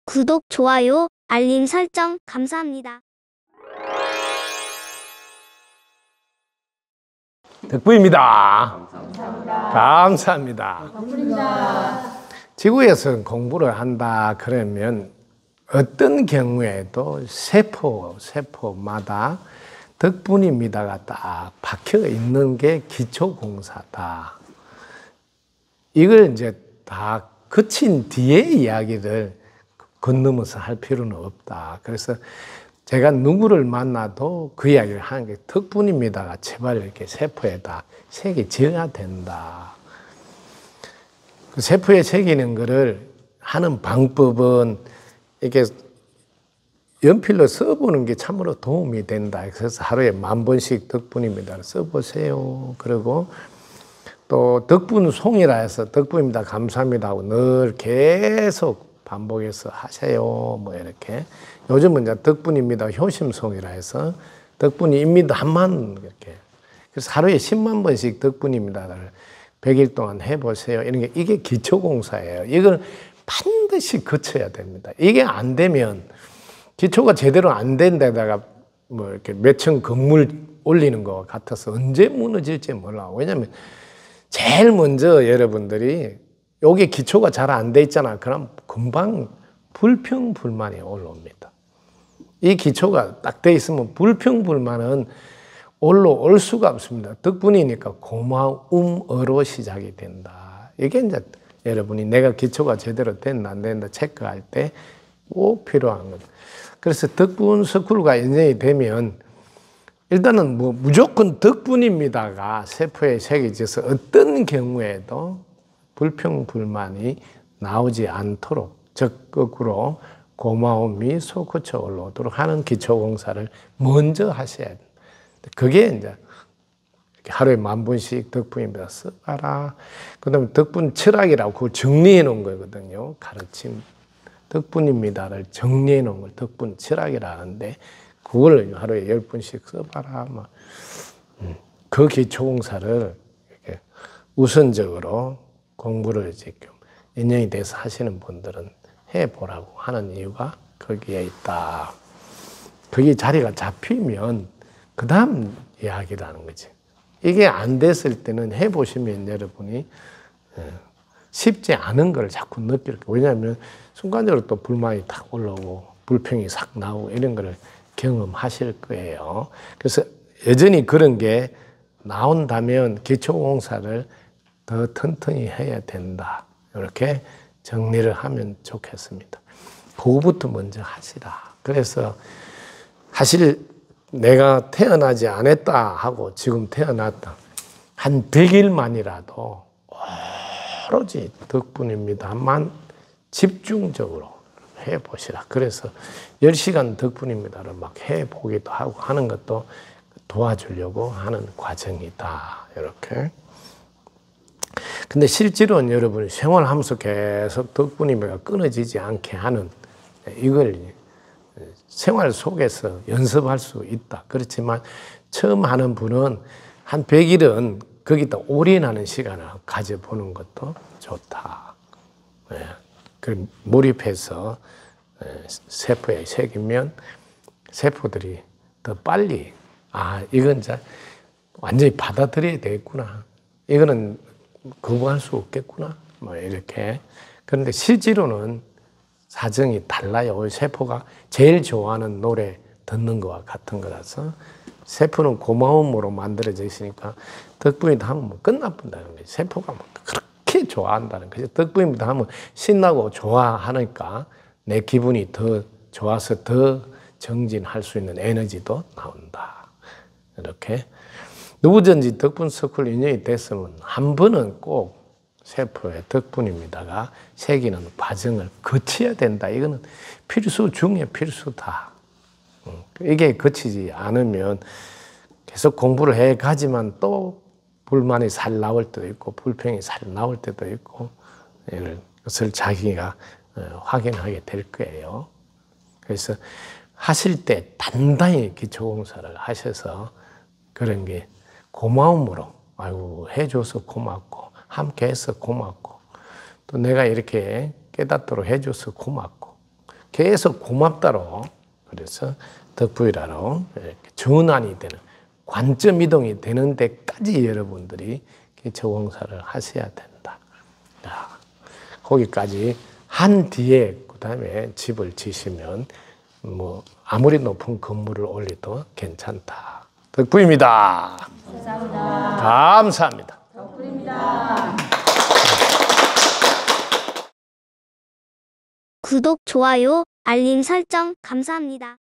구독, 좋아요, 알림 설정 감사합니다. 덕분입니다. 감사합니다. 감사합니다. 덕분입니다. 지구에서 공부를 한다 그러면 어떤 경우에도 세포마다 덕분입니다가 딱 박혀 있는 게 기초공사다. 이걸 이제 다 거친 뒤에 이야기를 건너면서 할 필요는 없다. 그래서 제가 누구를 만나도 그 이야기를 하는 게 덕분입니다가 제발 이렇게 세포에다 새겨져야 된다. 그 세포에 새기는 거를 하는 방법은 이렇게 연필로 써보는 게 참으로 도움이 된다. 그래서 하루에 10,000번씩 덕분입니다를 써보세요. 그리고 또 덕분송이라 해서 덕분입니다, 감사합니다 하고 늘 계속 반복해서 하세요. 뭐 이렇게. 요즘은 이제 덕분입니다 효심송이라 해서 덕분입니다만 이렇게. 그래서 하루에 100,000번씩 덕분입니다를 100일 동안 해보세요. 이런 게 이게 기초공사예요. 이걸 반드시 거쳐야 됩니다. 이게 안 되면 기초가 제대로 안 된 데다가 뭐 이렇게 몇 층 건물 올리는 것 같아서 언제 무너질지 몰라. 왜냐면 제일 먼저 여러분들이 여기 기초가 잘 안 돼 있잖아. 그럼 금방 불평불만이 올라옵니다. 이 기초가 딱 돼 있으면 불평불만은 올라올 수가 없습니다. 덕분이니까 고마움으로 시작이 된다. 이게 이제 여러분이 내가 기초가 제대로 됐나 안 됐나 체크할 때 꼭 필요한 거죠. 그래서 덕분 스쿨과 인연이 되면 일단은 뭐 무조건 덕분입니다가 세포에 새겨져서 어떤 경우에도 불평불만이 나오지 않도록 적극으로 고마움이 솟구쳐 올라오도록 하는 기초공사를 먼저 하셔야 됩니다. 그게 이제 하루에 10,000번씩 덕분입니다 써봐라. 그 다음에 덕분 철학이라고 그걸 정리해 놓은 거거든요. 가르침. 덕분입니다를 정리해 놓은 걸 덕분 철학이라 하는데 그걸 하루에 10번씩 써봐라. 그 기초공사를 이렇게 우선적으로 공부를 지금 인연이 돼서 하시는 분들은 해보라고 하는 이유가 거기에 있다. 거기 자리가 잡히면 그 다음 이야기를 하는 거지. 이게 안 됐을 때는 해보시면 여러분이 쉽지 않은 걸 자꾸 느낄 거예요. 왜냐하면 순간적으로 또 불만이 탁 올라오고 불평이 싹 나오고 이런 걸 경험하실 거예요. 그래서 여전히 그런 게 나온다면 기초공사를 더 튼튼히 해야 된다. 이렇게 정리를 하면 좋겠습니다. 그거부터 먼저 하시라. 그래서 사실 내가 태어나지 않았다 하고 지금 태어났다. 한 100일만이라도 오로지 덕분입니다만 집중적으로 해보시라. 그래서 10시간 덕분입니다를 막 해보기도 하고 하는 것도 도와주려고 하는 과정이다. 이렇게. 근데 실제로는 여러분이 생활하면서 계속 덕분입니다가 끊어지지 않게 하는 이걸 생활 속에서 연습할 수 있다. 그렇지만 처음 하는 분은 한 100일은 거기다 올인하는 시간을 가져보는 것도 좋다. 그 몰입해서 세포에 새기면 세포들이 더 빨리 이건 이제 완전히 받아들여야 되겠구나. 이거는 거부할 수 없겠구나. 뭐 이렇게. 그런데 실제로는 사정이 달라요. 세포가 제일 좋아하는 노래 듣는 것과 같은 거라서 세포는 고마움으로 만들어져 있으니까 덕분이다 하면 뭐 끝나본다는 거예요. 세포가 뭐 그렇게 좋아한다는 거죠. 덕분이다 하면 신나고 좋아하니까 내 기분이 더 좋아서 더 정진할 수 있는 에너지도 나온다. 이렇게. 누구든지 덕분 스쿨 인연이 됐으면 한 번은 꼭 세포의 덕분입니다가 새기는 과정을 거쳐야 된다. 이거는 필수 중에 필수다. 이게 거치지 않으면 계속 공부를 해 가지만 또 불만이 살 나올 때도 있고 불평이 살 나올 때도 있고 이것을 자기가 확인하게 될 거예요. 그래서 하실 때 단단히 기초공사를 하셔서 그런 게 고마움으로 아이고 해줘서 고맙고 함께 해서 고맙고 또 내가 이렇게 깨닫도록 해줘서 고맙고 계속 고맙다로, 그래서 덕부일화로 이렇게 전환이 되는, 관점 이동이 되는 데까지 여러분들이 기초공사를 하셔야 된다. 자, 거기까지 한 뒤에 그 다음에 집을 지시면 뭐 아무리 높은 건물을 올려도 괜찮다. 덕부입니다. 감사합니다. 감사합니다. 덕분입니다. 구독, 좋아요, 알림 설정 감사합니다.